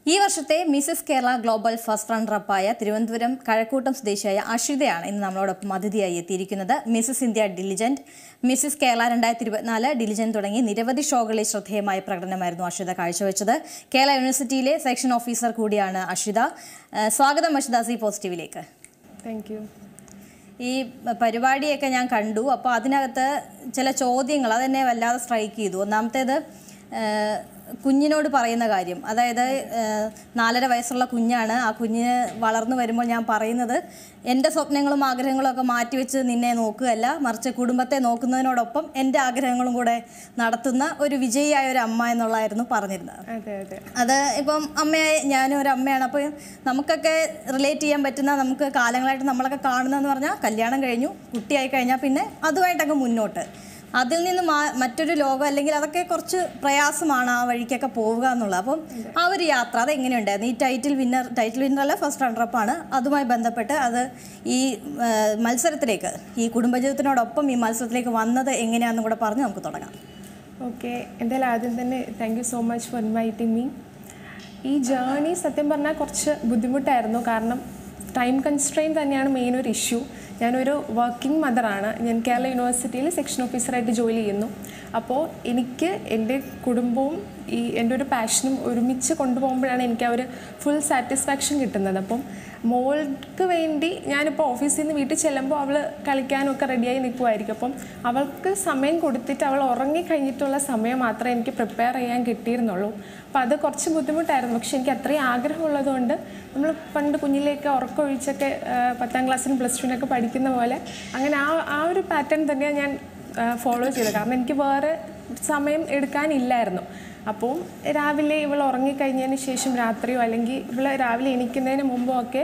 ഈ വർഷത്തെ Mrs Kerala global first റണ്ണറപ്പായ തിരുവനന്തപുരം കഴക്കൂട്ടം സ്വദേശിയായ അഷിതയാണ് ഇന്ന് നമ്മളോടൊപ്പം അതിഥിയായി എത്തിയിരിക്കുന്നത്. Mrs India diligent, Mrs Kerala 2024 diligent തുടങ്ങി നിരവധി ഷോകളിൽ ശ്രദ്ധേയമായ പ്രകടനമായിരുന്നു അഷിത കാഴ്ചവെച്ചത്. കേരള യൂണിവേഴ്സിറ്റിയിലെ സെക്ഷൻ ഓഫീസർ കൂടിയാണ് അഷിത. സ്വാഗതം അഷിത സി പോസിറ്റീവിലേക്ക്. Thank you. ഈ പരിപാടിയൊക്കെ ഞാൻ കണ്ടു. അപ്പോൾ അതിനകത്ത് ചില ചോദ്യങ്ങൾ അതെന്നെ വല്ലാതെ സ്ട്രൈക്ക് ചെയ്തു. ഒന്നാമത്തേത് കുഞ്ഞിനോട് പറയുന്ന കാര്യം, അതായത് 4.5 വയസ്സുള്ള കുഞ്ഞാണ്. ആ കുഞ്ഞിന് വളർന്നു വരുമ്പോൾ ഞാൻ പറയുന്നത് എൻ്റെ സ്വപ്നങ്ങളും ആഗ്രഹങ്ങളും ഒക്കെ മാറ്റിവെച്ച് നിന്നെ നോക്കുകയല്ല, മറിച്ച് കുടുംബത്തെ നോക്കുന്നതിനോടൊപ്പം എൻ്റെ ആഗ്രഹങ്ങളും കൂടെ നടത്തുന്ന ഒരു വിജയിയായ ഒരു അമ്മ എന്നുള്ളതായിരുന്നു പറഞ്ഞിരുന്നത്. അത് ഇപ്പം അമ്മയായി ഞാനും ഒരു അമ്മയാണ്. അപ്പോൾ നമുക്കൊക്കെ റിലേറ്റ് ചെയ്യാൻ പറ്റുന്ന, നമുക്ക് കാലങ്ങളായിട്ട് നമ്മളൊക്കെ കാണുന്നതെന്ന് പറഞ്ഞാൽ കല്യാണം കഴിഞ്ഞു, കുട്ടിയായി കഴിഞ്ഞാൽ പിന്നെ അതുമായിട്ടൊക്കെ മുന്നോട്ട്, അതിൽ നിന്ന് മറ്റൊരു ലോകം, അല്ലെങ്കിൽ അതൊക്കെ കുറച്ച് പ്രയാസമാണ് ആ വഴിക്കൊക്കെ പോവുക എന്നുള്ളത്. അപ്പം ആ ഒരു യാത്ര അതെങ്ങനെയുണ്ടായിരുന്നു? ഈ ടൈറ്റിൽ വിന്നർ അല്ല, ഫസ്റ്റ് റണ്ണറപ്പാണ്. അതുമായി ബന്ധപ്പെട്ട് അത് ഈ മത്സരത്തിലേക്ക്, ഈ കുടുംബജീവിതത്തിനോടൊപ്പം ഈ മത്സരത്തിലേക്ക് വന്നത് എങ്ങനെയാണെന്നും കൂടെ പറഞ്ഞ് നമുക്ക് തുടങ്ങാം. ഓക്കെ, എന്തായാലും ആദ്യം തന്നെ thank you so much for inviting me. ഈ ജേർണി സത്യം പറഞ്ഞാൽ കുറച്ച് ബുദ്ധിമുട്ടായിരുന്നു. കാരണം ടൈം കൺസ്ട്രെയിൻ തന്നെയാണ് മെയിൻ ഒരു ഇഷ്യൂ. ഞാനൊരു വർക്കിംഗ് മദറാണ്. ഞാൻ കേരള യൂണിവേഴ്സിറ്റിയിൽ സെക്ഷൻ ഓഫീസറായിട്ട് ജോലി ചെയ്യുന്നു. അപ്പോൾ എനിക്ക് എൻ്റെ കുടുംബവും എൻ്റെ ഒരു പാഷനും ഒരുമിച്ച് കൊണ്ടുപോകുമ്പോഴാണ് എനിക്ക് ആ ഒരു ഫുൾ സാറ്റിസ്ഫാക്ഷൻ കിട്ടുന്നത്. അപ്പം മോൾക്ക് വേണ്ടി ഞാനിപ്പോൾ ഓഫീസിൽ നിന്ന് വീട്ടിൽ ചെല്ലുമ്പോൾ അവൾ കളിക്കാനൊക്കെ റെഡിയായി നിൽക്കുമായിരിക്കും. അപ്പം അവൾക്ക് സമയം കൊടുത്തിട്ട് അവൾ ഉറങ്ങിക്കഴിഞ്ഞിട്ടുള്ള സമയം മാത്രമേ എനിക്ക് പ്രിപ്പയർ ചെയ്യാൻ കിട്ടിയിരുന്നുള്ളൂ. അപ്പോൾ അത് കുറച്ച് ബുദ്ധിമുട്ടായിരുന്നു. പക്ഷെ എനിക്ക് അത്രയും ആഗ്രഹമുള്ളതുകൊണ്ട് നമ്മൾ പണ്ട് കുഞ്ഞിലേക്ക് ഉറക്കമൊഴിച്ചൊക്കെ 10ാം ക്ലാസ്സിലും +2-നൊക്കെ പഠിക്കുന്ന പോലെ അങ്ങനെ ആ ഒരു പാറ്റേൺ തന്നെയാണ് ഞാൻ ഫോളോ ചെയ്തത്. കാരണം എനിക്ക് വേറെ സമയം എടുക്കാനില്ലായിരുന്നു. അപ്പോൾ രാവിലെ ഇവൾ ഉറങ്ങിക്കഴിഞ്ഞതിന് ശേഷം രാത്രിയോ അല്ലെങ്കിൽ ഇവൾ രാവിലെ എണീക്കുന്നതിന് മുമ്പോ ഒക്കെ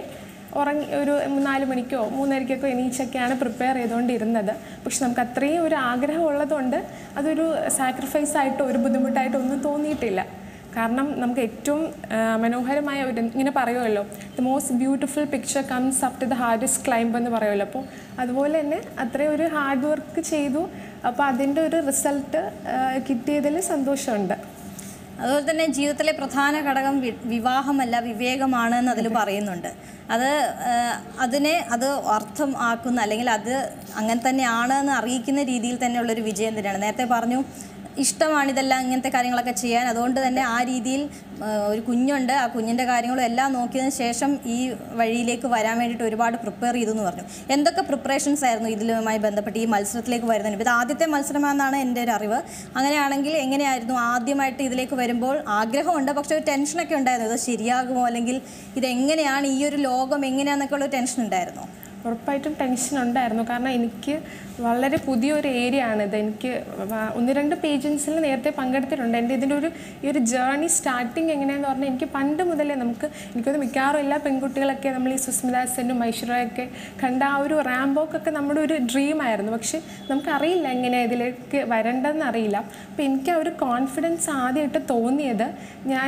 ഒരു 4 മണിക്കോ 3:30-ക്കോ എണീച്ചൊക്കെയാണ് പ്രിപ്പയർ ചെയ്തുകൊണ്ടിരുന്നത്. പക്ഷെ നമുക്ക് അത്രയും ഒരു ആഗ്രഹം ഉള്ളതുകൊണ്ട് അതൊരു സാക്രിഫൈസ് ആയിട്ടോ ഒരു ബുദ്ധിമുട്ടായിട്ടോ ഒന്നും തോന്നിയിട്ടില്ല. കാരണം നമുക്ക് ഏറ്റവും മനോഹരമായ ഒരു, ഇങ്ങനെ പറയുമല്ലോ, the most beautiful picture comes after the hardest climb എന്ന് പറയുമല്ലോ. അപ്പോൾ അതുപോലെ തന്നെ അത്രയും ഒരു ഹാർഡ് വർക്ക് ചെയ്തു. അപ്പോൾ അതിൻ്റെ ഒരു റിസൾട്ട് കിട്ടിയതിൽ സന്തോഷമുണ്ട്. അതുപോലെ തന്നെ ജീവിതത്തിലെ പ്രധാന ഘടകം വിവാഹമല്ല വിവേകമാണ് എന്ന് അതിൽ പറയുന്നുണ്ട്. അത് അർത്ഥം ആക്കുന്ന, അല്ലെങ്കിൽ അത് അങ്ങനെ തന്നെയാണ് എന്ന് അറിയിക്കുന്ന രീതിയിൽ തന്നെയുള്ളൊരു വിജയം തന്നെയാണ്. നേരത്തെ പറഞ്ഞു ഇഷ്ടമാണിതെല്ലാം, ഇങ്ങനത്തെ കാര്യങ്ങളൊക്കെ ചെയ്യാൻ. അതുകൊണ്ട് തന്നെ ആ രീതിയിൽ ഒരു കുഞ്ഞുണ്ട്, ആ കുഞ്ഞിൻ്റെ കാര്യങ്ങളും എല്ലാം നോക്കിയതിന് ശേഷം ഈ വഴിയിലേക്ക് വരാൻ വേണ്ടിയിട്ട് ഒരുപാട് പ്രിപ്പയർ ചെയ്തു എന്ന് പറഞ്ഞു. എന്തൊക്കെ പ്രിപ്പറേഷൻസ് ആയിരുന്നു ഇതിലുമായി ബന്ധപ്പെട്ട് ഈ മത്സരത്തിലേക്ക് വരുന്നതിന്? ഇത് ആദ്യത്തെ മത്സരമാണെന്നാണ് എൻ്റെ ഒരു അറിവ്. അങ്ങനെയാണെങ്കിൽ എങ്ങനെയായിരുന്നു ആദ്യമായിട്ട് ഇതിലേക്ക് വരുമ്പോൾ? ആഗ്രഹമുണ്ട്, പക്ഷേ ഒരു ടെൻഷനൊക്കെ ഉണ്ടായിരുന്നു. ഇത് ശരിയാകുമോ, അല്ലെങ്കിൽ ഇതെങ്ങനെയാണ്, ഈ ഒരു ലോകം എങ്ങനെയാണെന്നൊക്കെ ഉള്ള ടെൻഷൻ ഉണ്ടായിരുന്നു? ഉറപ്പായിട്ടും ടെൻഷൻ ഉണ്ടായിരുന്നു. കാരണം എനിക്ക് വളരെ പുതിയൊരു ഏരിയ ആണിത്. എനിക്ക് 1-2 പേജൻസിൽ നേരത്തെ പങ്കെടുത്തിട്ടുണ്ട്. എൻ്റെ ഈ ഒരു ജേർണി സ്റ്റാർട്ടിങ് എങ്ങനെയാണെന്ന് പറഞ്ഞാൽ, എനിക്ക് പണ്ട് മുതലേ എനിക്കത് മിക്കവാറും എല്ലാ പെൺകുട്ടികളൊക്കെ നമ്മൾ ഈ സുസ്മിത സെന്നും ഐശ്വര്യയൊക്കെ കണ്ട ആ ഒരു റാംബോക്കൊക്കെ നമ്മുടെ ഒരു ഡ്രീമായിരുന്നു. പക്ഷെ നമുക്കറിയില്ല എങ്ങനെ ഇതിലേക്ക് വരേണ്ടതെന്ന് അറിയില്ല. അപ്പോൾ എനിക്ക് ആ ഒരു കോൺഫിഡൻസ് ആദ്യമായിട്ട് തോന്നിയത് ഞാൻ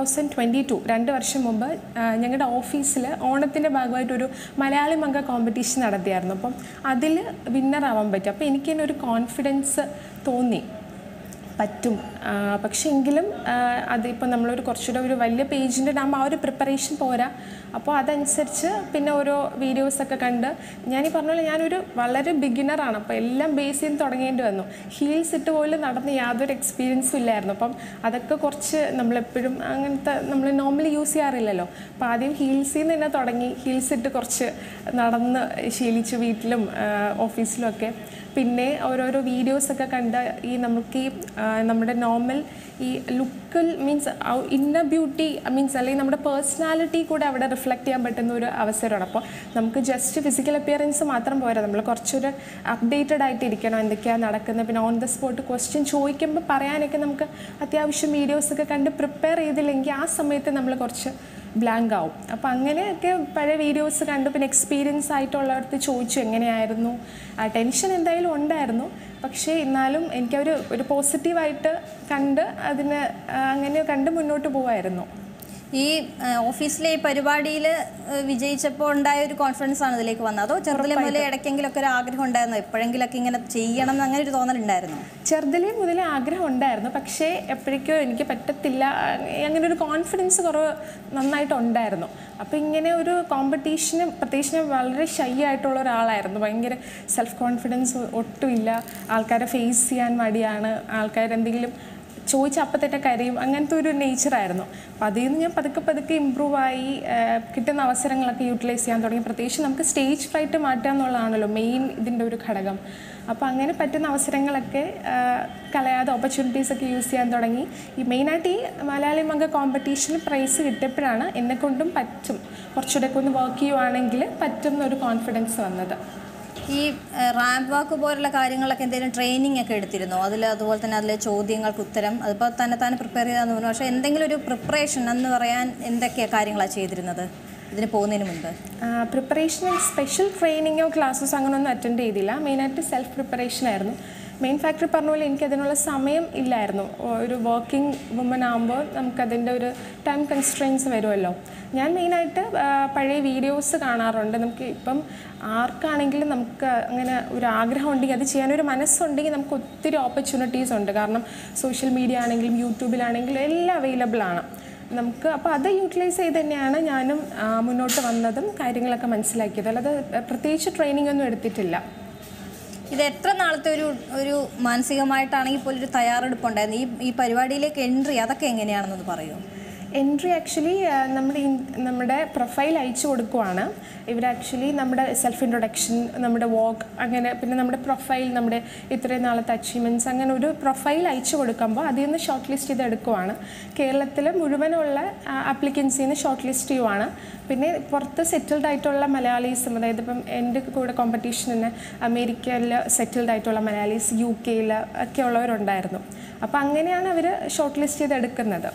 2022 2 വർഷം മുമ്പ് ഞങ്ങളുടെ ഓഫീസിൽ ഓണത്തിൻ്റെ ഭാഗമായിട്ടൊരു മലയാളി മംഗ കോമ്പറ്റീഷൻ നടത്തിയായിരുന്നു. അപ്പം അതിൽ വിന്നറാവാൻ പറ്റും. അപ്പോൾ എനിക്ക് തന്നെ ഒരു കോൺഫിഡൻസ് തോന്നി, പറ്റും. പക്ഷേ എങ്കിലും അതിപ്പോൾ നമ്മളൊരു കുറച്ചുകൂടെ ഒരു വലിയ പേജിൻ്റെ ആകുമ്പോൾ ആ ഒരു പ്രിപ്പറേഷൻ പോരാ. അപ്പോൾ അതനുസരിച്ച് പിന്നെ ഓരോ വീഡിയോസൊക്കെ കണ്ട്, ഞാൻ ഈ പറഞ്ഞ പോലെ ഞാനൊരു വളരെ ബിഗിനറാണ്. അപ്പോൾ എല്ലാം ബേസ് ചെയ്ത് തുടങ്ങേണ്ടി വന്നു. ഹീൽസ് ഇട്ട് പോലും നടന്ന് യാതൊരു എക്സ്പീരിയൻസും ഇല്ലായിരുന്നു. അപ്പം അതൊക്കെ കുറച്ച് നമ്മളെപ്പോഴും അങ്ങനത്തെ നമ്മൾ നോർമലി യൂസ് ചെയ്യാറില്ലല്ലോ. അപ്പോൾ ആദ്യം ഹീൽസിൽ നിന്ന് തന്നെ തുടങ്ങി, ഹീൽസ് ഇട്ട് കുറച്ച് നടന്ന് ശീലിച്ചു വീട്ടിലും ഓഫീസിലും ഒക്കെ. പിന്നെ ഓരോരോ വീഡിയോസൊക്കെ കണ്ട് നമുക്ക് നമ്മുടെ നോർമൽ ഈ ലുക്കിൽ മീൻസ് ഇന്നർ ബ്യൂട്ടി മീൻസ് അല്ലെങ്കിൽ നമ്മുടെ പേഴ്സണാലിറ്റി കൂടെ അവിടെ റിഫ്ലക്റ്റ് ചെയ്യാൻ പറ്റുന്ന ഒരു അവസരമാണ്. അപ്പോൾ നമുക്ക് ജസ്റ്റ് ഫിസിക്കൽ അപ്പിയറൻസ് മാത്രം പോരാ, നമ്മൾ കുറച്ചൊരു അപ്ഡേറ്റഡ് ആയിട്ടിരിക്കണം എന്തൊക്കെയാണ് നടക്കുന്നത്. പിന്നെ ഓൺ ദ സ്പോട്ട് ക്വസ്റ്റ്യൻ ചോദിക്കുമ്പോൾ പറയാനൊക്കെ നമുക്ക് അത്യാവശ്യം വീഡിയോസൊക്കെ കണ്ട് പ്രിപ്പയർ ചെയ്തില്ലെങ്കിൽ ആ സമയത്ത് നമ്മൾ കുറച്ച് ബ്ലാങ്ക് ആവും. അപ്പോൾ അങ്ങനെയൊക്കെ പഴയ വീഡിയോസ് കണ്ടു. പിന്നെ എക്സ്പീരിയൻസ് ആയിട്ടുള്ളവർക്ക് ചോദിച്ചു എങ്ങനെയായിരുന്നു. ടെൻഷൻ എന്തായാലും ഉണ്ടായിരുന്നു. പക്ഷേ എന്നാലും എനിക്കൊരു പോസിറ്റീവായിട്ട് കണ്ട് അങ്ങനെ കണ്ട് മുന്നോട്ട് പോവായിരുന്നു. ഈ ഓഫീസിലെ ഈ പരിപാടിയിൽ വിജയിച്ചപ്പോൾ ഉണ്ടായ ഒരു കോൺഫിഡൻസ് ആണ് ഇതിലേക്ക് വന്നത്, അതോ ചെറുതിലെ മുതലേ ഇടയ്ക്കെങ്കിലൊക്കെ ഒരു ആഗ്രഹം ഉണ്ടായിരുന്നോ, എപ്പോഴെങ്കിലൊക്കെ ഇങ്ങനെ ചെയ്യണം എന്ന് അങ്ങനെ ഒരു തോന്നലുണ്ടായിരുന്നോ? ചെറുതിലേ മുതലേ ആഗ്രഹം ഉണ്ടായിരുന്നു, പക്ഷേ എപ്പോഴേക്കോ എനിക്ക് പറ്റത്തില്ല, അങ്ങനെ ഒരു കോൺഫിഡൻസ് കുറവ് നന്നായിട്ടുണ്ടായിരുന്നു. അപ്പോൾ ഇങ്ങനെ ഒരു കോമ്പറ്റീഷന്, പ്രത്യേകിച്ച് ഞാൻ വളരെ ഷൈ ആയിട്ടുള്ള ഒരാളായിരുന്നു, ഭയങ്കര സെൽഫ് കോൺഫിഡൻസ് ഒട്ടുമില്ല, ആൾക്കാരെ ഫേസ് ചെയ്യാൻ മടിയാണ്, ആൾക്കാരെന്തെങ്കിലും ചോദിച്ച അപ്പം തന്നെ കരയും, അങ്ങനത്തെ ഒരു നേച്ചറായിരുന്നു. അപ്പോൾ അതിൽ നിന്ന് ഞാൻ പതുക്കെ പതുക്കെ ഇമ്പ്രൂവ് ആയി കിട്ടുന്ന അവസരങ്ങളൊക്കെ യൂട്ടിലൈസ് ചെയ്യാൻ തുടങ്ങി. പ്രത്യേകിച്ച് നമുക്ക് സ്റ്റേജ് ഫ്രൈറ്റ് മാറ്റുക എന്നുള്ളതാണല്ലോ മെയിൻ ഇതിൻ്റെ ഒരു ഘടകം. അപ്പോൾ അങ്ങനെ പറ്റുന്ന അവസരങ്ങളൊക്കെ കളയാതെ ഓപ്പർച്യൂണിറ്റീസൊക്കെ യൂസ് ചെയ്യാൻ തുടങ്ങി. ഈ മെയിനായിട്ട് ഈ മലയാളി മംഗ കോമ്പറ്റീഷന് പ്രൈസ് കിട്ടിയപ്പോഴാണ് എന്നെക്കൊണ്ടും പറ്റും, കുറച്ചുകൂടെ ഒന്ന് വർക്ക് ചെയ്യുവാണെങ്കിൽ പറ്റും എന്നൊരു കോൺഫിഡൻസ് വന്നത്. ഈ റാമ്പ് വാക്ക് പോലുള്ള കാര്യങ്ങളൊക്കെ എന്തെങ്കിലും ട്രെയിനിങ് ഒക്കെ എടുത്തിരുന്നോ? അതുപോലെ തന്നെ അതിലെ ചോദ്യങ്ങൾക്ക് ഉത്തരം അതിപ്പോൾ തന്നെ പ്രിപ്പയർ ചെയ്താന്ന് പറഞ്ഞു. പക്ഷേ എന്തെങ്കിലും ഒരു പ്രിപ്പറേഷൻ എന്ന് പറയാൻ എന്തൊക്കെയാണ് കാര്യങ്ങളാണ് ചെയ്തിരുന്നത് ഇതിന് പോകുന്നതിന് മുൻപ്? പ്രിപ്പറേഷൻ സ്പെഷ്യൽ ട്രെയിനിങ്ങോ ക്ലാസ്സസ് അങ്ങനെയൊന്നും അറ്റൻഡ് ചെയ്തില്ല. മെയിനായിട്ട് സെൽഫ് പ്രിപ്പറേഷൻ ആയിരുന്നു. മെയിൻ ഫാക്ടർ പറഞ്ഞ പോലെ എനിക്കതിനുള്ള സമയം ഇല്ലായിരുന്നു. ഒരു വർക്കിംഗ് വുമൺ ആകുമ്പോൾ നമുക്കതിൻ്റെ ഒരു ടൈം കൺസ്ട്രെയിൻസ് വരുമല്ലോ. ഞാൻ മെയിനായിട്ട് പഴയ വീഡിയോസ് കാണാറുണ്ട്. നമുക്ക് ഇപ്പം ആർക്കാണെങ്കിലും നമുക്ക് അങ്ങനെ ഒരു ആഗ്രഹം ഉണ്ടെങ്കിൽ അത് ചെയ്യാനൊരു മനസ്സുണ്ടെങ്കിൽ നമുക്ക് ഒത്തിരി ഓപ്പർച്യൂണിറ്റീസ് ഉണ്ട്. കാരണം സോഷ്യൽ മീഡിയ ആണെങ്കിലും യൂട്യൂബിലാണെങ്കിലും എല്ലാം അവൈലബിൾ ആണ് നമുക്ക്. അപ്പോൾ അത് യൂട്ടിലൈസ് ചെയ്ത് തന്നെയാണ് ഞാനും മുന്നോട്ട് വന്നതും കാര്യങ്ങളൊക്കെ മനസ്സിലാക്കിയത്. അല്ലാതെ പ്രത്യേകിച്ച് ട്രെയിനിങ് ഒന്നും എടുത്തിട്ടില്ല. ഇത് എത്ര നാളത്തെ ഒരു മാനസികമായിട്ടാണെങ്കിൽ പോലും ഒരു തയ്യാറെടുപ്പുണ്ടായിരുന്നു ഈ പരിപാടിയിലേക്ക് എൻട്രി? അതൊക്കെ എങ്ങനെയാണെന്നൊന്ന് പറയൂ. എൻട്രി ആക്ച്വലി നമ്മുടെ പ്രൊഫൈൽ അയച്ചു കൊടുക്കുവാണ് ഇവർ. ആക്ച്വലി നമ്മുടെ സെൽഫ് ഇൻട്രൊഡക്ഷൻ, നമ്മുടെ വോക്ക്, അങ്ങനെ പിന്നെ നമ്മുടെ പ്രൊഫൈൽ, നമ്മുടെ ഇത്രയും നാളത്തെ അച്ചീവ്മെൻറ്റ്സ്, അങ്ങനെ ഒരു പ്രൊഫൈൽ അയച്ചു കൊടുക്കുമ്പോൾ അതിൽ നിന്ന് ഷോർട്ട് ലിസ്റ്റ് ചെയ്ത് എടുക്കുവാണ്. കേരളത്തിൽ മുഴുവനുള്ള ആപ്ലിക്കൻസിൽ നിന്ന് ഷോർട്ട് ലിസ്റ്റ് ചെയ്യുവാണ്. പിന്നെ പുറത്ത് സെറ്റിൽഡ് ആയിട്ടുള്ള മലയാളീസും, അതായത് ഇപ്പം എൻ്റെ കൂടെ കോമ്പറ്റീഷന് അമേരിക്കയിൽ സെറ്റിൽഡ് ആയിട്ടുള്ള മലയാളീസ്, UK ഒക്കെ ഉള്ളവരുണ്ടായിരുന്നു. അപ്പോൾ അങ്ങനെയാണ് അവർ ഷോർട്ട് ലിസ്റ്റ് ചെയ്ത് എടുക്കുന്നത്.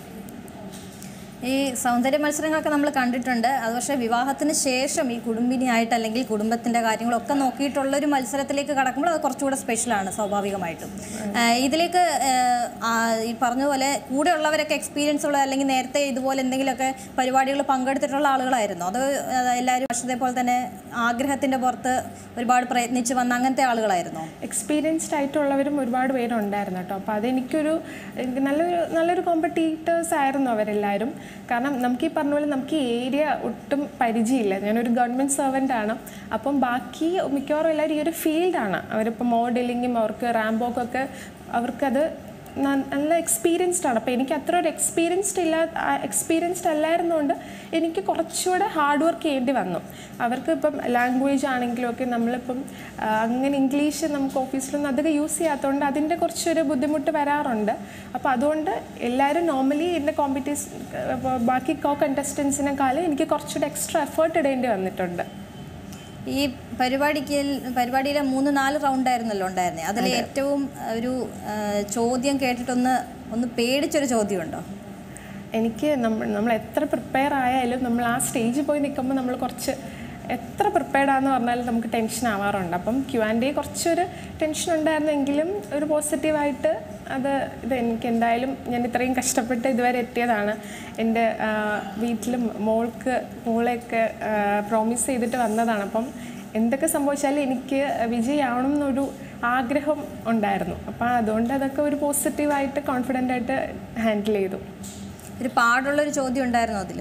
ഈ സൗന്ദര്യ മത്സരങ്ങളൊക്കെ നമ്മൾ കണ്ടിട്ടുണ്ട്. അത് പക്ഷേ വിവാഹത്തിന് ശേഷം ഈ കുടുംബിനിയായിട്ട് അല്ലെങ്കിൽ കുടുംബത്തിൻ്റെ കാര്യങ്ങളൊക്കെ നോക്കിയിട്ടുള്ളൊരു മത്സരത്തിലേക്ക് കടക്കുമ്പോൾ അത് കുറച്ചുകൂടെ സ്പെഷ്യലാണ് സ്വാഭാവികമായിട്ടും. ഇതിലേക്ക് ഈ പറഞ്ഞതുപോലെ കൂടെയുള്ളവരൊക്കെ എക്സ്പീരിയൻസ് ഉള്ള അല്ലെങ്കിൽ നേരത്തെ ഇതുപോലെ എന്തെങ്കിലുമൊക്കെ പരിപാടികൾ പങ്കെടുത്തിട്ടുള്ള ആളുകളായിരുന്നു? അത് എല്ലാവരും വർഷത്തെ പോലെ തന്നെ ആഗ്രഹത്തിൻ്റെ പുറത്ത് ഒരുപാട് പ്രയത്നിച്ച് വന്ന അങ്ങനത്തെ ആളുകളായിരുന്നു? എക്സ്പീരിയൻസ്ഡ് ആയിട്ടുള്ളവരും ഒരുപാട് പേരുണ്ടായിരുന്നു കേട്ടോ. അപ്പോൾ അതെനിക്കൊരു നല്ലൊരു കോമ്പറ്റീറ്റേഴ്സ് ആയിരുന്നു അവരെല്ലാവരും. കാരണം നമുക്ക് ഈ പറഞ്ഞ പോലെ നമുക്ക് ഈ ഏരിയ ഒട്ടും പരിചയമില്ല. ഞാനൊരു ഗവൺമെൻറ് സെർവൻ്റ് ആണ്. അപ്പം ബാക്കി മിക്കവാറും എല്ലാവരും ഈ ഒരു ഫീൽഡാണ്. അവരിപ്പോൾ മോഡലിങ്ങും അവർക്ക് റാമ്പോക്കൊക്കെ അവർക്കത് നല്ല എക്സ്പീരിയൻസ്ഡ് ആണ്. അപ്പോൾ എനിക്ക് അത്ര ഒരു എക്സ്പീരിയൻസ്ഡ് അല്ലായിരുന്നുകൊണ്ട് എനിക്ക് കുറച്ചുകൂടെ ഹാർഡ് വർക്ക് ചെയ്യേണ്ടി വന്നു. അവർക്ക് ഇപ്പം ലാംഗ്വേജ് ആണെങ്കിലും ഒക്കെ നമ്മളിപ്പം അങ്ങനെ ഇംഗ്ലീഷ് നമുക്ക് ഓഫീസിലൊന്നും അധികം യൂസ് ചെയ്യാത്തതുകൊണ്ട് അതിൻ്റെ കുറച്ചൊരു ബുദ്ധിമുട്ട് വരാറുണ്ട്. അപ്പോൾ അതുകൊണ്ട് എല്ലാവരും നോർമലി എൻ്റെ ബാക്കി കണ്ടസ്റ്റൻസിനെക്കാളും എനിക്ക് കുറച്ചുകൂടെ എക്സ്ട്രാ എഫേർട്ട് ഇടേണ്ടി വന്നിട്ടുണ്ട്. ഈ പരിപാടിയിലെ 3-4 റൗണ്ടായിരുന്നല്ലോ ഉണ്ടായിരുന്നത്. അതിൽ ഏറ്റവും ഒരു ചോദ്യം കേട്ടിട്ടൊന്ന് പേടിച്ചൊരു ചോദ്യമുണ്ടോ? എനിക്ക് നമ്മൾ എത്ര പ്രിപ്പയർ ആയാലും നമ്മൾ ആ സ്റ്റേജിൽ പോയി നിൽക്കുമ്പോൾ നമ്മൾ കുറച്ച് എത്ര പ്രിപ്പയർഡാന്ന് പറഞ്ഞാലും നമുക്ക് ടെൻഷൻ ആവാറുണ്ട്. അപ്പം Q&A കുറച്ചൊരു ടെൻഷൻ ഉണ്ടായിരുന്നെങ്കിലും ഒരു പോസിറ്റീവായിട്ട് ഇത് എനിക്ക് എന്തായാലും ഞാൻ ഇത്രയും കഷ്ടപ്പെട്ട് ഇതുവരെ എത്തിയതാണ്. എൻ്റെ വീട്ടിലും മോളെയൊക്കെ പ്രോമിസ് ചെയ്തിട്ട് വന്നതാണ്. അപ്പം എന്തൊക്കെ സംഭവിച്ചാലും എനിക്ക് വിജയമാവണം എന്നൊരു ആഗ്രഹം ഉണ്ടായിരുന്നു. അപ്പം അതുകൊണ്ട് അതൊക്കെ ഒരു പോസിറ്റീവായിട്ട് കോൺഫിഡൻ്റായിട്ട് ഹാൻഡിൽ ചെയ്തു. ഒരു പാടുള്ളൊരു ചോദ്യം ഉണ്ടായിരുന്നു അതിൽ?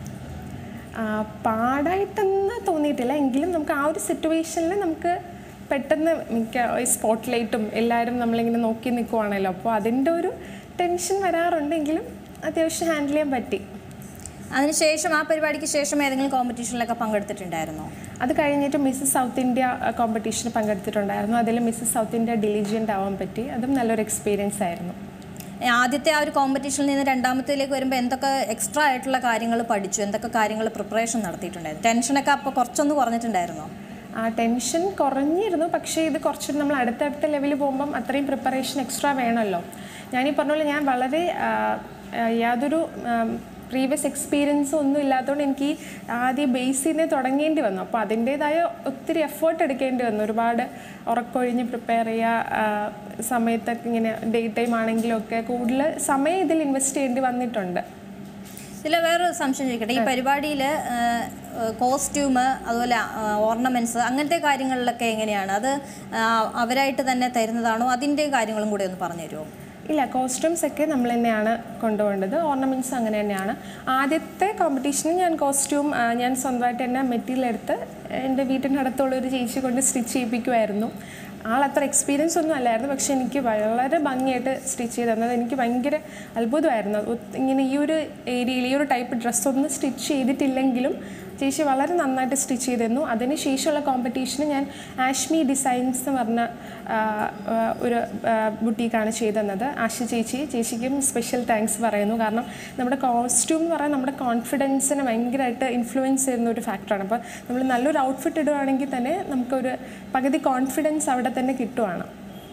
പാടായിട്ടൊന്നും തോന്നിയിട്ടില്ല. എങ്കിലും നമുക്ക് ആ ഒരു സിറ്റുവേഷനിൽ നമുക്ക് പെട്ടെന്ന് സ്പോട്ട് ലൈറ്റും എല്ലാവരും നമ്മളിങ്ങനെ നോക്കി നിൽക്കുവാണല്ലോ. അപ്പോൾ അതിൻ്റെ ഒരു ടെൻഷൻ വരാറുണ്ടെങ്കിലും അത്യാവശ്യം ഹാൻഡിൽ ചെയ്യാൻ പറ്റി. അതിനുശേഷം ആ പരിപാടിക്ക് ശേഷം ഏതെങ്കിലും കോമ്പറ്റീഷനിലൊക്കെ പങ്കെടുത്തിട്ടുണ്ടായിരുന്നോ? അത് കഴിഞ്ഞിട്ട് മിസ്സസ് സൗത്ത് ഇന്ത്യ കോമ്പറ്റീഷന് പങ്കെടുത്തിട്ടുണ്ടായിരുന്നു. അതിൽ മിസ്സസ് സൗത്ത് ഇന്ത്യ ഡിലിജൻ്റ് ആവാൻ പറ്റി. അതും നല്ലൊരു എക്സ്പീരിയൻസ് ആയിരുന്നു. ആദ്യത്തെ ആ ഒരു കോമ്പറ്റീഷനിൽ നിന്ന് രണ്ടാമത്തേലേക്ക് വരുമ്പോൾ എന്തൊക്കെ എക്സ്ട്രാ ആയിട്ടുള്ള കാര്യങ്ങൾ പഠിച്ചു? എന്തൊക്കെ കാര്യങ്ങൾ പ്രിപ്പറേഷൻ നടത്തിയിട്ടുണ്ടായിരുന്നു? ടെൻഷനൊക്കെ അപ്പോൾ കുറച്ചൊന്ന് കുറഞ്ഞിട്ടുണ്ടായിരുന്നോ? ടെൻഷൻ കുറഞ്ഞിരുന്നു. പക്ഷേ ഇത് കുറച്ചുകൂടി നമ്മൾ അടുത്തടുത്ത ലെവലിൽ പോകുമ്പം അത്രയും പ്രിപ്പറേഷൻ എക്സ്ട്രാ വേണമല്ലോ. ഞാനീ പറഞ്ഞ പോലെ ഞാൻ വളരെ യാതൊരു പ്രീവിയസ് എക്സ്പീരിയൻസ് ഒന്നും ഇല്ലാത്തതുകൊണ്ട് എനിക്ക് ആദ്യം ബേസിൽ നിന്ന് തുടങ്ങേണ്ടി വന്നു. അപ്പോൾ അതിൻ്റേതായ ഒത്തിരി എഫേർട്ട് എടുക്കേണ്ടി വന്നു. ഒരുപാട് ഉറക്കൊഴിഞ്ഞ് പ്രിപ്പയർ ചെയ്യുക, സമയത്തൊക്കെ ഇങ്ങനെ ഡേ ടൈം ആണെങ്കിലും ഒക്കെ കൂടുതൽ സമയം ഇതിൽ ഇൻവെസ്റ്റ് ചെയ്യേണ്ടി വന്നിട്ടുണ്ട്. ഇതിൽ വേറൊരു സംശയം ചോദിക്കട്ടെ, ഈ പരിപാടിയിൽ കോസ്റ്റ്യൂം അതുപോലെ ഓർണമെന്റ്സ് അങ്ങനത്തെ കാര്യങ്ങളിലൊക്കെ എങ്ങനെയാണ്? അത് അവരായിട്ട് തന്നെ തരുന്നതാണോ? അതിൻ്റെ കാര്യങ്ങളും കൂടെ ഒന്ന് പറഞ്ഞു തരുമോ? ഇല്ല, കോസ്റ്റ്യൂംസ് ഒക്കെ നമ്മൾ തന്നെയാണ് കൊണ്ടുപോകേണ്ടത്. ഓർണമെൻറ്റ്സ് അങ്ങനെ തന്നെയാണ്. ആദ്യത്തെ കോമ്പറ്റീഷന് ഞാൻ കോസ്റ്റ്യൂം ഞാൻ സ്വന്തമായിട്ട് തന്നെ മെറ്റീരിയൽ എടുത്ത് എൻ്റെ വീട്ടിനടുത്തുള്ളൊരു ചേച്ചി കൊണ്ട് സ്റ്റിച്ച് ചെയ്യിപ്പിക്കുമായിരുന്നു. ആളത്ര എക്സ്പീരിയൻസ് ഒന്നും അല്ലായിരുന്നു, പക്ഷേ എനിക്ക് വളരെ ഭംഗിയായിട്ട് സ്റ്റിച്ച് ചെയ്ത് തന്നത് എനിക്ക് ഭയങ്കര അത്ഭുതമായിരുന്നു. ഇങ്ങനെ ഈ ഒരു ഏരിയയിൽ ഈ ഒരു ടൈപ്പ് ഡ്രസ്സൊന്നും സ്റ്റിച്ച് ചെയ്തിട്ടില്ലെങ്കിലും ചേച്ചി വളരെ നന്നായിട്ട് സ്റ്റിച്ച് ചെയ്തിരുന്നു. അതിന് ശേഷമുള്ള കോമ്പറ്റീഷന് ഞാൻ ആഷ്മി ഡിസൈൻസ് എന്ന് പറഞ്ഞ ഒരു ബുട്ടീക്കാണ് ചെയ്തു തന്നത്. ചേച്ചിക്കും സ്പെഷ്യൽ താങ്ക്സ് പറയുന്നു. കാരണം നമ്മുടെ കോസ്റ്റ്യൂം എന്ന് പറഞ്ഞാൽ നമ്മുടെ കോൺഫിഡൻസിനെ ഭയങ്കരമായിട്ട് ഇൻഫ്ലുവൻസ് ചെയ്യുന്ന ഒരു ഫാക്ടറാണ്. അപ്പോൾ നമ്മൾ നല്ലൊരു ഔട്ട്ഫിറ്റ് ഇടുകയാണെങ്കിൽ തന്നെ നമുക്കൊരു പകുതി കോൺഫിഡൻസ് അവിടെ തന്നെ കിട്ടുവാണ്.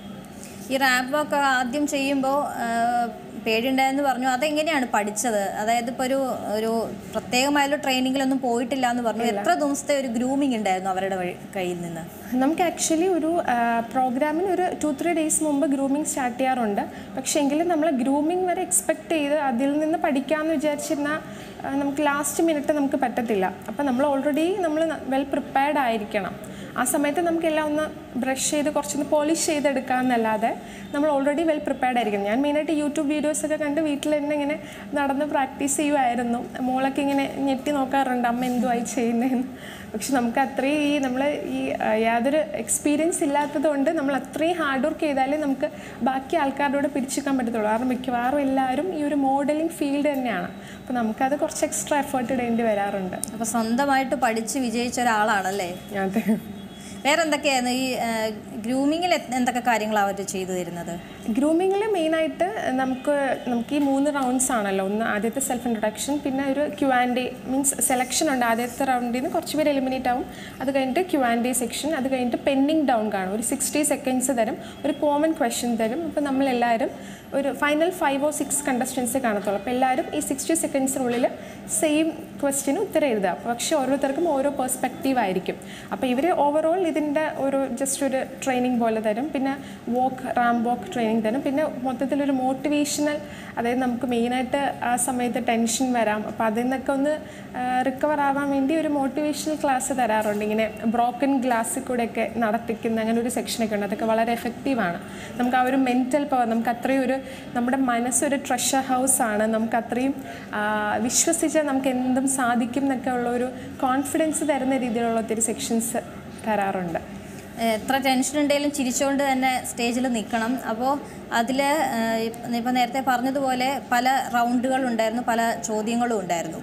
ഈ റാപ്പ് വർക്ക് ആദ്യം ചെയ്യുമ്പോൾ പേടിയുണ്ടായെന്ന് പറഞ്ഞു. അതെങ്ങനെയാണ് പഠിച്ചത്? അതായത് ഇപ്പോൾ ഒരു പ്രത്യേകമായൊരു ട്രെയിനിങ്ങിലൊന്നും പോയിട്ടില്ല എന്ന് പറഞ്ഞു. എത്ര ദിവസത്തെ ഒരു ഗ്രൂമിങ് ഉണ്ടായിരുന്നു അവരുടെ കയ്യിൽ നിന്ന്? നമുക്ക് ആക്ച്വലി ഒരു പ്രോഗ്രാമിന് ഒരു 2-3 ഡേയ്സ് മുമ്പ് ഗ്രൂമിങ് സ്റ്റാർട്ട് ചെയ്യാറുണ്ട്. പക്ഷേ എങ്കിലും നമ്മൾ ഗ്രൂമിങ് വരെ എക്സ്പെക്റ്റ് ചെയ്ത് അതിൽ നിന്ന് പഠിക്കാമെന്ന് വിചാരിച്ചിരുന്നാൽ നമുക്ക് ലാസ്റ്റ് മിനിറ്റ് നമുക്ക് പറ്റത്തില്ല. അപ്പോൾ നമ്മൾ ഓൾറെഡി വെൽ പ്രിപ്പയർഡ് ആയിരിക്കണം. ആ സമയത്ത് നമുക്കെല്ലാം ഒന്ന് ബ്രഷ് ചെയ്ത് കുറച്ചൊന്ന് പോളിഷ് ചെയ്തെടുക്കാമെന്നല്ലാതെ നമ്മൾ ഓൾറെഡി വെൽ പ്രിപ്പയർഡ് ആയിരിക്കണം. ഞാൻ മെയിനായിട്ട് യൂട്യൂബ് വീഡിയോസൊക്കെ കണ്ട് വീട്ടിൽ തന്നെ ഇങ്ങനെ നടന്ന് പ്രാക്ടീസ് ചെയ്യുമായിരുന്നു. മോളൊക്കെ ഇങ്ങനെ ഞെട്ടി നോക്കാറുണ്ട് അമ്മ എന്തുവായി ചെയ്യുന്നതെന്ന്. പക്ഷെ നമുക്ക് അത്രയും നമ്മൾ യാതൊരു എക്സ്പീരിയൻസ് ഇല്ലാത്തത് കൊണ്ട് നമ്മൾ അത്രയും ഹാർഡ് വർക്ക് ചെയ്താലേ നമുക്ക് ബാക്കി ആൾക്കാരോട് പിടിച്ചെടുക്കാൻ പറ്റത്തുള്ളൂ. കാരണം മിക്കവാറും എല്ലാവരും ഈ ഒരു മോഡലിംഗ് ഫീൽഡ് തന്നെയാണ്. അപ്പോൾ നമുക്കത് കുറച്ച് എക്സ്ട്രാ എഫേർട്ട് ഇടേണ്ടി വരാറുണ്ട്. അപ്പോൾ സ്വന്തമായിട്ട് പഠിച്ച് വിജയിച്ച ഒരാളാണല്ലേ? അതെ. വേറെ എന്തൊക്കെയായിരുന്നു ഈ ഗ്രൂമിങ്ങിൽ എന്തൊക്കെ കാര്യങ്ങളാണ് അവർ ചെയ്തു തരുന്നത്? ഗ്രൂമിങ്ങിൽ മെയിനായിട്ട് നമുക്ക് ഈ 3 റൗണ്ട്സ് ആണല്ലോ. ഒന്ന് ആദ്യത്തെ സെൽഫ് ഇൻട്രൊഡക്ഷൻ, പിന്നെ ഒരു Q&A മീൻസ് സെലക്ഷൻ ഉണ്ട്. ആദ്യത്തെ റൗണ്ടിൽ നിന്ന് കുറച്ച് പേര് എലിമിനേറ്റ് ആവും. അത് കഴിഞ്ഞിട്ട് Q&A സെക്ഷൻ, അത് കഴിഞ്ഞിട്ട് പെൻഡിങ് ഡൗൺ കാണും. ഒരു 60 സെക്കൻഡ്സ് തരും, ഒരു കോമൺ ക്വസ്റ്റ്യൻ തരും. അപ്പോൾ നമ്മളെല്ലാവരും ഒരു ഫൈനൽ 5 or 6 കണ്ടസ്റ്റൻസ് കാണത്തുള്ളൂ. അപ്പോൾ എല്ലാവരും ഈ 60 സെക്കൻഡ്സിനുള്ളിൽ സെയിം ക്വസ്റ്റ്യന് ഉത്തരം എഴുതുക. പക്ഷേ ഓരോരുത്തർക്കും ഓരോ പെർസ്പെക്റ്റീവ് ആയിരിക്കും. അപ്പോൾ ഇവർ ഓവറോൾ ഇതിൻ്റെ ജസ്റ്റ് ഒരു ട്രെയിനിങ് പോലെ തരും. പിന്നെ റാം വോക്ക് ട്രെയിനിങ് തരും. പിന്നെ മൊത്തത്തിലൊരു മോട്ടിവേഷണൽ, അതായത് നമുക്ക് മെയിനായിട്ട് ആ സമയത്ത് ടെൻഷൻ വരാം. അപ്പോൾ അതിൽ നിന്നൊക്കെ ഒന്ന് റിക്കവർ ആവാൻ വേണ്ടി ഒരു മോട്ടിവേഷണൽ ക്ലാസ് തരാറുണ്ട്. ഇങ്ങനെ ബ്രോക്കൺ ഗ്ലാസ്സിൽ കൂടെയൊക്കെ നടത്തിക്കുന്ന അങ്ങനെ ഒരു സെക്ഷനൊക്കെ ഉണ്ട്. അതൊക്കെ വളരെ എഫക്റ്റീവാണ്. നമുക്ക് ആ ഒരു മെൻറ്റൽ പവർ, നമുക്ക് അത്രയും നമ്മുടെ മനസ്സൊരു ട്രഷർ ഹൗസാണ്. നമുക്ക് അത്രയും വിശ്വസിച്ചാൽ നമുക്ക് എന്തും സാധിക്കും എന്നൊക്കെ ഉള്ള ഒരു കോൺഫിഡൻസ് തരുന്ന രീതിയിലുള്ള ഒത്തിരി സെക്ഷൻസ് തരാറുണ്ട്. എത്ര ടെൻഷൻ ഉണ്ടെങ്കിലും ചിരിച്ചുകൊണ്ട് തന്നെ സ്റ്റേജിൽ നിൽക്കണം. അപ്പോൾ അതിൽ ഇപ്പോൾ നേരത്തെ പറഞ്ഞതുപോലെ പല റൗണ്ടുകൾ ഉണ്ടായിരുന്നു, പല ചോദ്യങ്ങളും ഉണ്ടായിരുന്നു.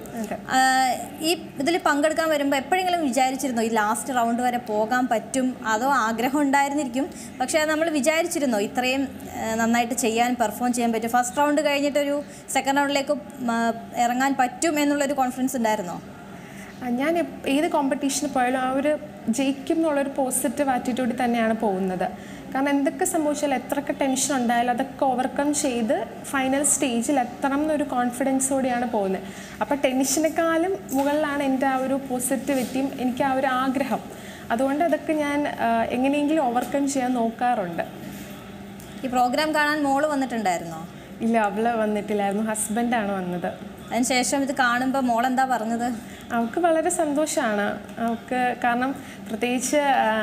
ഈ ഇതിൽ പങ്കെടുക്കാൻ വരുമ്പോൾ എപ്പോഴെങ്കിലും വിചാരിച്ചിരുന്നോ ഈ ലാസ്റ്റ് റൗണ്ട് വരെ പോകാൻ പറ്റും? അതോ ആഗ്രഹം ഉണ്ടായിരുന്നിരിക്കും, പക്ഷേ നമ്മൾ വിചാരിച്ചിരുന്നോ ഇത്രയും നന്നായിട്ട് പെർഫോം ചെയ്യാൻ പറ്റും? ഫസ്റ്റ് റൗണ്ട് കഴിഞ്ഞിട്ടൊരു സെക്കൻഡ് റൗണ്ടിലേക്ക് ഇറങ്ങാൻ പറ്റും എന്നുള്ളൊരു കോൺഫിഡൻസ് ഉണ്ടായിരുന്നോ? ഞാൻ ഏത് കോമ്പറ്റീഷന് പോയാലും ആ ഒരു ജയിക്കും എന്നുള്ളൊരു പോസിറ്റീവ് ആറ്റിറ്റ്യൂഡിൽ തന്നെയാണ് പോകുന്നത്. കാരണം എന്തൊക്കെ സംഭവിച്ചാലും എത്രയൊക്കെ ടെൻഷൻ ഉണ്ടായാലും അതൊക്കെ ഓവർകം ചെയ്ത് ഫൈനൽ സ്റ്റേജിൽ എത്തണം എന്നൊരു കോൺഫിഡൻസോടെയാണ് പോകുന്നത്. അപ്പോൾ ടെൻഷനേക്കാളും മുകളിലാണ് എൻ്റെ ആ ഒരു പോസിറ്റിവിറ്റിയും എനിക്ക് ആ ഒരു ആഗ്രഹം. അതുകൊണ്ട് അതൊക്കെ ഞാൻ എങ്ങനെയെങ്കിലും ഓവർകം ചെയ്യാൻ നോക്കാറുണ്ട്. ഈ പ്രോഗ്രാം കാണാൻ മോള് വന്നിട്ടുണ്ടായിരുന്നോ? ഇല്ല, അവള് വന്നിട്ടില്ലായിരുന്നു, ഹസ്ബൻഡാണ് വന്നത്. അതിനുശേഷം ഇത് കാണുമ്പോൾ മോളെന്താ പറഞ്ഞത്? അവൾക്ക് വളരെ സന്തോഷമാണ്. അവൾക്ക് കാരണം പ്രത്യേകിച്ച്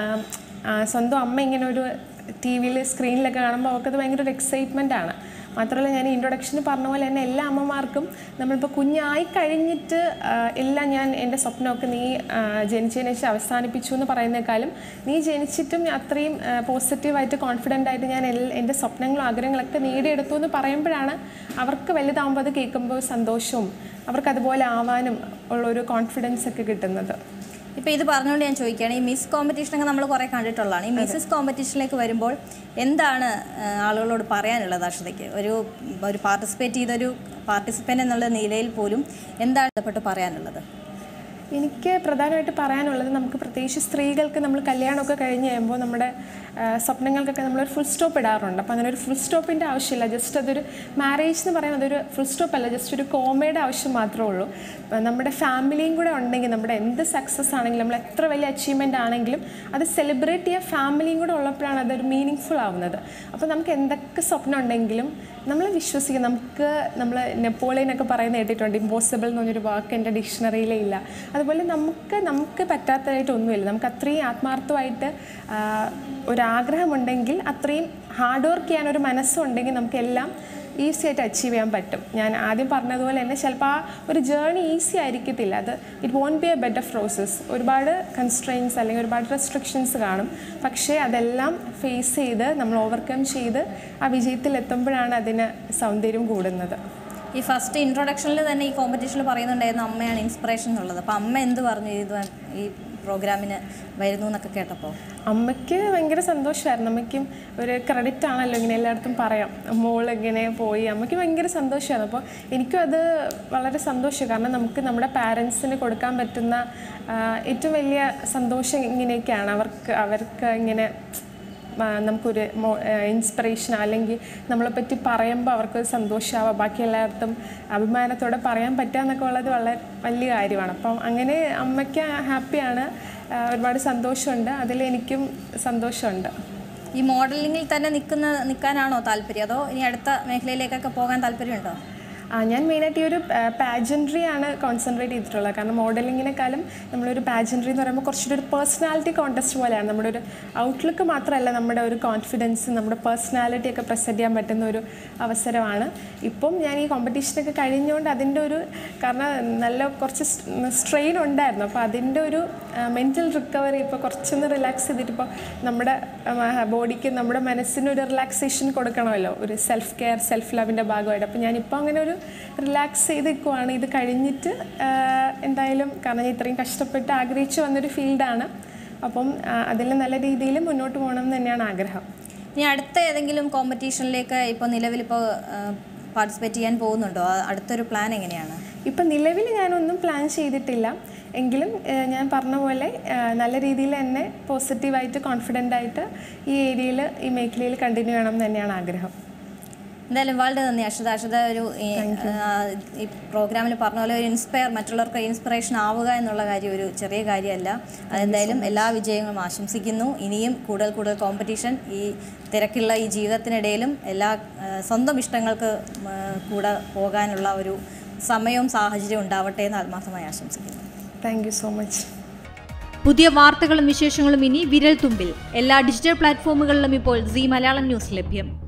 സ്വന്തം അമ്മ ഇങ്ങനെ ഒരു TV-യിൽ സ്ക്രീനിലൊക്കെ കാണുമ്പോൾ അവർക്കത് ഭയങ്കര ഒരു എക്സൈറ്റ്മെൻ്റ് ആണ്. മാത്രമല്ല ഞാൻ ഇൻട്രൊഡക്ഷന് പറഞ്ഞ പോലെ തന്നെ എല്ലാ അമ്മമാർക്കും നമ്മളിപ്പോൾ കുഞ്ഞായി കഴിഞ്ഞിട്ട് എല്ലാം ഞാൻ എൻ്റെ സ്വപ്നമൊക്കെ നീ ജനിച്ചതിന് ശേഷം അവസാനിപ്പിച്ചു എന്ന് പറയുന്നേക്കാളും നീ ജനിച്ചിട്ടും അത്രയും പോസിറ്റീവായിട്ട് കോൺഫിഡൻ്റ് ആയിട്ട് ഞാൻ എൻ്റെ സ്വപ്നങ്ങളും ആഗ്രഹങ്ങളൊക്കെ നേടിയെടുത്തു എന്ന് പറയുമ്പോഴാണ് അവർക്ക് വലുതാകുമ്പോൾ അത് കേൾക്കുമ്പോൾ സന്തോഷവും അവർക്ക് അതുപോലെ ആവാനും ഉള്ളൊരു കോൺഫിഡൻസ് ഒക്കെ കിട്ടുന്നത്. ഇപ്പോൾ ഇത് പറഞ്ഞുകൊണ്ട് ഞാൻ ചോദിക്കുകയാണ്, ഈ മിസ് കോമ്പറ്റീഷനൊക്കെ നമ്മൾ കുറേ കണ്ടിട്ടുള്ളതാണ്. ഈ മിസ്സസ് കോമ്പറ്റീഷനിലേക്ക് വരുമ്പോൾ എന്താണ് ആളുകളോട് പറയാനുള്ളത്? അക്ഷതയ്ക്ക് ഒരു പാർട്ടിസിപ്പേറ്റ് ചെയ്തൊരു പാർട്ടിസിപ്പൻ്റ് എന്നുള്ള നിലയിൽ പോലും എന്താണ് ബന്ധപ്പെട്ട് പറയാനുള്ളത്? എനിക്ക് പ്രധാനമായിട്ട് പറയാനുള്ളത്, നമുക്ക് പ്രത്യേകിച്ച് സ്ത്രീകൾക്ക് നമ്മൾ കല്യാണമൊക്കെ കഴിഞ്ഞ് കഴിയുമ്പോൾ നമ്മുടെ സ്വപ്നങ്ങൾക്കൊക്കെ നമ്മളൊരു ഫുൾ സ്റ്റോപ്പ് ഇടാറുണ്ട്. അപ്പോൾ അങ്ങനെ ഒരു ഫുൾ സ്റ്റോപ്പിൻ്റെ ആവശ്യമില്ല. ജസ്റ്റ് അതൊരു മാരേജ് എന്ന് പറയുന്നത് അതൊരു ഫുൾ സ്റ്റോപ്പ് അല്ല, ജസ്റ്റ് ഒരു കോമയുടെ ആവശ്യം മാത്രമേ ഉള്ളൂ. നമ്മുടെ ഫാമിലിയും കൂടെ ഉണ്ടെങ്കിൽ നമ്മുടെ എന്ത് സക്സസ് ആണെങ്കിലും നമ്മൾ എത്ര വലിയ അച്ചീവ്മെൻ്റ് ആണെങ്കിലും അത് സെലിബ്രേറ്റ് ചെയ്യാൻ ഫാമിലിയും കൂടെ ഉള്ളപ്പോഴാണ് അതൊരു മീനിങ് ഫുൾ ആവുന്നത്. അപ്പോൾ നമുക്ക് എന്തൊക്കെ സ്വപ്നം ഉണ്ടെങ്കിലും നമ്മളെ വിശ്വസിക്കുക. നമ്മൾ നെപ്പോളിയനൊക്കെ പറയുന്നത് കേട്ടിട്ടുണ്ട്, ഇമ്പോസിബിൾ എന്ന് പറഞ്ഞൊരു വാക്ക് എൻ്റെ ഡിക്ഷണറിയിലേ ഇല്ല. അതുപോലെ നമുക്ക് പറ്റാത്തതായിട്ടൊന്നുമില്ല. നമുക്ക് അത്രയും ആത്മാർത്ഥമായിട്ട് ഒരാഗ്രഹമുണ്ടെങ്കിൽ, അത്രയും ഹാർഡ് വർക്ക് ചെയ്യാനൊരു മനസ്സുണ്ടെങ്കിൽ നമുക്കെല്ലാം ഈസി ആയിട്ട് അച്ചീവ് ചെയ്യാൻ പറ്റും. ഞാൻ ആദ്യം പറഞ്ഞതുപോലെ തന്നെ ചിലപ്പോൾ ആ ഒരു ജേർണി ഈസി ആയിരിക്കത്തില്ല. It won't be a better process. ഒരുപാട് കൺസ്ട്രെയിൻസ് അല്ലെങ്കിൽ ഒരുപാട് റെസ്ട്രിക്ഷൻസ് കാണും. പക്ഷേ അതെല്ലാം ഫേസ് ചെയ്ത് നമ്മൾ ഓവർകം ചെയ്ത് ആ വിജയത്തിലെത്തുമ്പോഴാണ് അതിന് സൗന്ദര്യം കൂടുന്നത്. ഈ ഫസ്റ്റ് ഇൻട്രൊഡക്ഷനിൽ തന്നെ ഈ കോമ്പറ്റീഷനിൽ പറയുന്നുണ്ടായിരുന്നു അമ്മയാണ് ഇൻസ്പിറേഷൻ എന്നുള്ളത്. അപ്പോൾ അമ്മ എന്ത് പറഞ്ഞു ഈ പ്രോഗ്രാമിന് വരുന്നു എന്നൊക്കെ കേട്ടപ്പോൾ? അമ്മയ്ക്ക് ഭയങ്കര സന്തോഷമായിരുന്നു. അമ്മയ്ക്കും ഒരു ക്രെഡിറ്റ് ആണല്ലോ ഇങ്ങനെ എല്ലായിടത്തും പറയാം, മോളിങ്ങനെ പോയി. അമ്മയ്ക്ക് ഭയങ്കര സന്തോഷമായിരുന്നു. അപ്പോൾ എനിക്കും അത് വളരെ സന്തോഷം. കാരണം നമുക്ക് നമ്മുടെ പാരൻസിന് കൊടുക്കാൻ പറ്റുന്ന ഏറ്റവും വലിയ സന്തോഷം ഇങ്ങനെയൊക്കെയാണ്. അവർക്ക് ഇങ്ങനെ നമുക്കൊരു ഇൻസ്പിറേഷൻ അല്ലെങ്കിൽ നമ്മളെപ്പറ്റി പറയുമ്പോൾ അവർക്കൊരു സന്തോഷമാവുക, ബാക്കി എല്ലായിടത്തും അഭിമാനത്തോടെ പറയാൻ പറ്റുക എന്നൊക്കെ ഉള്ളത് വളരെ വലിയ കാര്യമാണ്. അപ്പം അങ്ങനെ അമ്മയ്ക്ക് ഹാപ്പിയാണ്, ഒരുപാട് സന്തോഷമുണ്ട്. അതിലെനിക്കും സന്തോഷമുണ്ട്. ഈ മോഡലിങ്ങിൽ തന്നെ നിൽക്കാനാണോ താല്പര്യം, അതോ ഇനി അടുത്ത മേഖലയിലേക്കൊക്കെ പോകാൻ താല്പര്യമുണ്ടോ? ഞാൻ മെയിനായിട്ട് ഈ ഒരു പാജൻട്രി ആണ് കോൺസെൻട്രേറ്റ് ചെയ്തിട്ടുള്ളത്. കാരണം മോഡലിങ്ങിനെക്കാളും നമ്മളൊരു പാജൻട്രി എന്ന് പറയുമ്പോൾ കുറച്ചുകൂടി ഒരു പേഴ്സണാലിറ്റി കോൺടെസ്റ്റ് പോലെയാണ്. നമ്മുടെ ഒരു ഔട്ട്ലുക്ക് മാത്രമല്ല, നമ്മുടെ ഒരു കോൺഫിഡൻസ്, നമ്മുടെ പേഴ്സണാലിറ്റി ഒക്കെ പ്രസൻറ്റ് ചെയ്യാൻ പറ്റുന്ന ഒരു അവസരമാണ്. ഇപ്പം ഞാൻ ഈ കോമ്പറ്റീഷനൊക്കെ കഴിഞ്ഞുകൊണ്ട് അതിൻ്റെ ഒരു, കാരണം നല്ല കുറച്ച് സ്ട്രെയിൻ ഉണ്ടായിരുന്നു. അപ്പോൾ അതിൻ്റെ ഒരു മെൻ്റൽ റിക്കവറി ഇപ്പോൾ കുറച്ചൊന്ന് റിലാക്സ് ചെയ്തിട്ട്, ഇപ്പോൾ നമ്മുടെ ബോഡിക്ക് നമ്മുടെ മനസ്സിനൊരു റിലാക്സേഷൻ കൊടുക്കണമല്ലോ, ഒരു സെൽഫ് കെയർ, സെൽഫ് ലവിൻ്റെ ഭാഗമായിട്ട്. അപ്പോൾ ഞാനിപ്പോൾ അങ്ങനെ ഒരു റിലാക്സ് ചെയ്ത് നിൽക്കുവാണ്. ഇത് കഴിഞ്ഞിട്ട് എന്തായാലും, കാരണം ഞാൻ ഇത്രയും കഷ്ടപ്പെട്ട് ആഗ്രഹിച്ചു വന്നൊരു ഫീൽഡാണ്. അപ്പം അതിൽ നല്ല രീതിയിൽ മുന്നോട്ട് പോകണം എന്ന് തന്നെയാണ് ആഗ്രഹം. ഇനി അടുത്ത ഏതെങ്കിലും കോമ്പറ്റീഷനിലേക്ക് ഇപ്പോൾ നിലവിലിപ്പോൾ പാർട്ടിസിപ്പേറ്റ് ചെയ്യാൻ പോകുന്നുണ്ടോ? അടുത്തൊരു പ്ലാൻ എങ്ങനെയാണ്? ഇപ്പം നിലവിൽ ഞാനൊന്നും പ്ലാൻ ചെയ്തിട്ടില്ല. എങ്കിലും ഞാൻ പറഞ്ഞ പോലെ നല്ല രീതിയിൽ തന്നെ പോസിറ്റീവായിട്ട് കോൺഫിഡൻ്റായിട്ട് ഈ ഏരിയയിൽ, ഈ മേഖലയിൽ കണ്ടിന്യൂ ചെയ്യണം എന്ന് തന്നെയാണ് ആഗ്രഹം. എന്തായാലും വളരെ നന്ദി അർഷിത. ഒരു ഈ പ്രോഗ്രാമിൽ പറഞ്ഞ പോലെ ഒരു മറ്റുള്ളവർക്ക് ഇൻസ്പിറേഷൻ ആവുക എന്നുള്ള കാര്യം ഒരു ചെറിയ കാര്യമല്ല. അതെന്തായാലും എല്ലാ വിജയങ്ങളും ആശംസിക്കുന്നു. ഇനിയും കൂടുതൽ കോമ്പറ്റീഷൻ, ഈ തിരക്കുള്ള ഈ ജീവിതത്തിനിടയിലും സ്വന്തം ഇഷ്ടങ്ങൾക്ക് കൂടെ പോകാനുള്ള ഒരു സമയവും സാഹചര്യവും ഉണ്ടാവട്ടെ എന്ന് ആത്മാർത്ഥമായി ആശംസിക്കുന്നു. Thank you so much. പുതിയ വാർത്തകളും വിശേഷങ്ങളും ഇനി വിരൽ തുമ്പിൽ. എല്ലാ ഡിജിറ്റൽ പ്ലാറ്റ്ഫോമുകളിലും ഇപ്പോൾ സീ മലയാളം ന്യൂസ് ലഭ്യം.